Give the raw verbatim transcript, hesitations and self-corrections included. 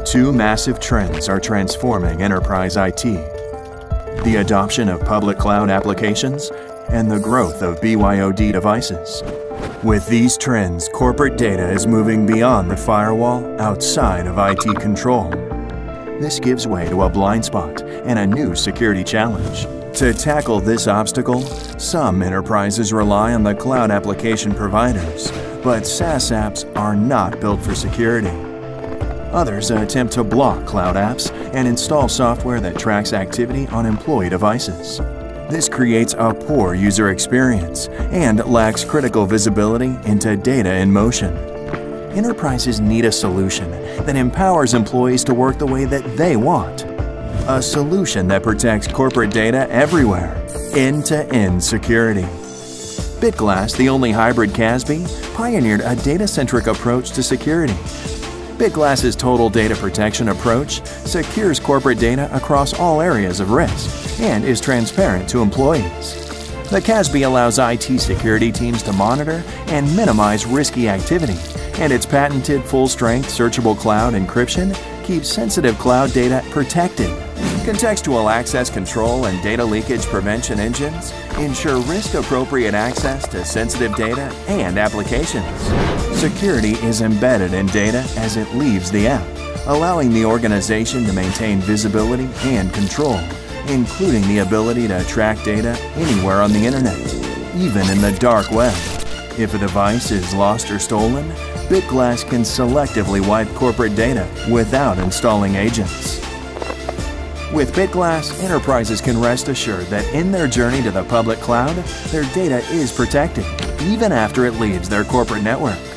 Two massive trends are transforming enterprise I T: the adoption of public cloud applications and the growth of B Y O D devices. With these trends, corporate data is moving beyond the firewall, outside of I T control. This gives way to a blind spot and a new security challenge. To tackle this obstacle, some enterprises rely on the cloud application providers, but SaaS apps are not built for security. Others attempt to block cloud apps and install software that tracks activity on employee devices. This creates a poor user experience and lacks critical visibility into data in motion. Enterprises need a solution that empowers employees to work the way that they want. A solution that protects corporate data everywhere, end-to-end security. BitGlass, the only hybrid C A S B, pioneered a data-centric approach to security. BitGlass's total data protection approach secures corporate data across all areas of risk and is transparent to employees. The C A S B allows I T security teams to monitor and minimize risky activity, and its patented full-strength searchable cloud encryption keeps sensitive cloud data protected. Contextual access control and data leakage prevention engines ensure risk-appropriate access to sensitive data and applications. Security is embedded in data as it leaves the app, allowing the organization to maintain visibility and control, including the ability to track data anywhere on the internet, even in the dark web. If a device is lost or stolen, BitGlass can selectively wipe corporate data without installing agents. With BitGlass, enterprises can rest assured that in their journey to the public cloud, their data is protected, even after it leaves their corporate network.